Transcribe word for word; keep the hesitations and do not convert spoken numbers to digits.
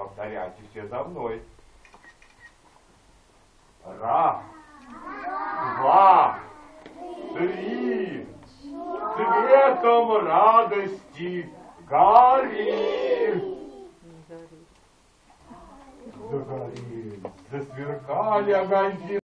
Повторяйте все за мной. Раз, два, три. Цветом радости гори. Загорелись, засверкали огоньки.